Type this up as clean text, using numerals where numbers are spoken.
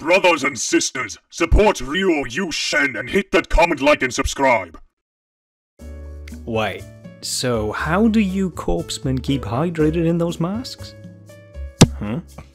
Brothers and sisters, support Ryo Yu Shen and hit that comment, like, and subscribe. Wait, so how do you corpsmen keep hydrated in those masks? Huh?